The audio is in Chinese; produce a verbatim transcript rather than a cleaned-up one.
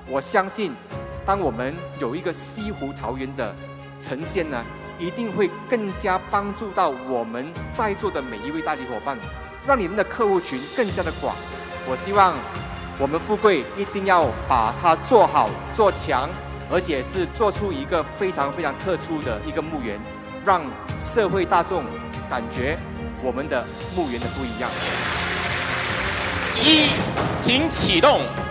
我相信，当我们有一个西湖桃源的呈现呢，一定会更加帮助到我们在座的每一位代理伙伴，让你们的客户群更加的广。我希望我们富贵一定要把它做好做强，而且是做出一个非常非常特殊的一个墓园，让社会大众感觉我们的墓园的不一样。 一，请启动。